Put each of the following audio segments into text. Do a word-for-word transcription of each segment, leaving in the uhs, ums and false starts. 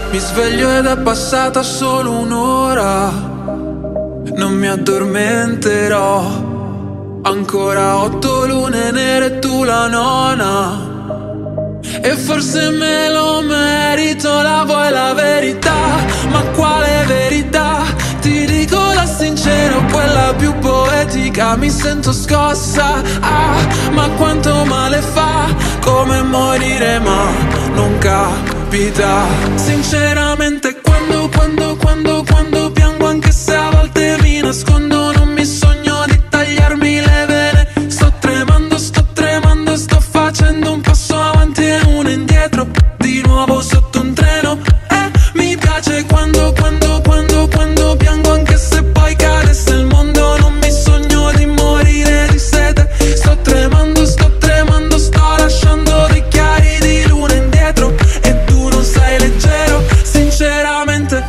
Mi sveglio ed è passata solo un'ora, non mi addormenterò. Ancora otto lune nere e tu la nona, e forse me lo merito. La vuoi la verità? Ma quale verità? Ti dico la sincera, quella più poetica. Mi sento scossa, ah, ma quanto male fa. Come morire ma non capita. Sinceramente quando, quando, quando, quando piango, anche se a volte mi nascondo, non mi sogno di tagliarmi le vene. Sto tremando, sto tremando, sto facendo un passo avanti e uno indietro, di nuovo sotto un treno. E mi piace quando, quando, quando, quando piango, anche se poi cadesse il mondo. Non mi sogno di morire di sete. Sto tremando, sto tremando, sto lasciando dei chiari di luna indietro, e tu non sei leggero. Sinceramente,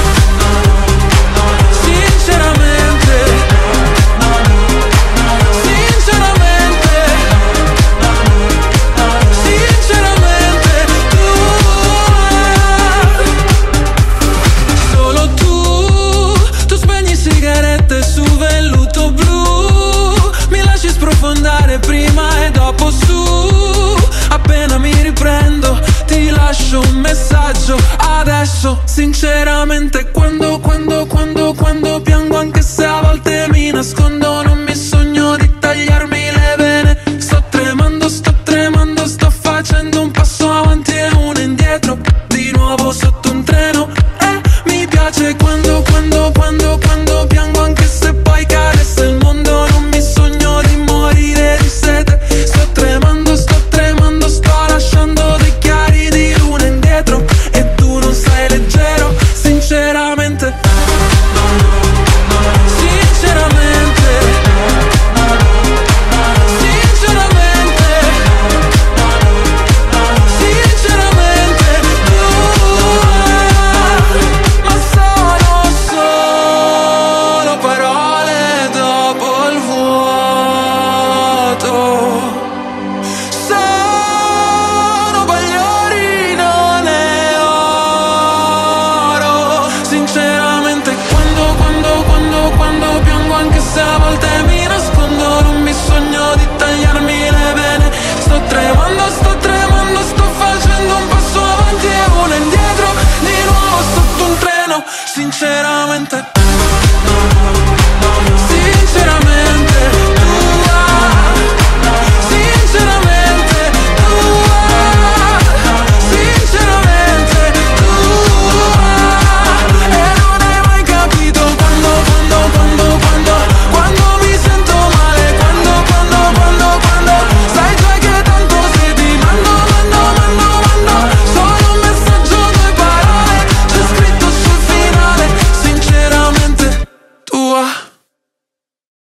sinceramente, sinceramente, sinceramente, tu, solo tu, tu spegni sigarette su velluto blu, mi lasci sprofondare prima e dopo su. Appena mi riprendo ti lascio un messaggio adesso. Sinceramente quando, quando, quando, quando piango, anche se a volte mi nascondo, non mi sogno di tagliarmi le vene. Sto tremando, sto tremando, sto facendo un passo avanti e uno indietro, di nuovo sotto un treno. E mi piace quando, quando, quando, quando piango, anche se poi cadesse il mondo. Non mi sogno di morire di sete. Sto tremando, sto tremando, sto lasciando dei chiari di luna indietro, e tu non sei leggero. Sinceramente, sinceramente, sinceramente, sinceramente, tu, ma sono solo parole dopo il vuoto. Sono bagliori, non è oro. Sinceramente quando, quando, quando, quando piango, anche se a volte mi nascondo, non mi sogno di tagliarmi le vene. Sto tremando, sto tremando, sto facendo un passo avanti e uno indietro, di nuovo sotto un treno. Sinceramente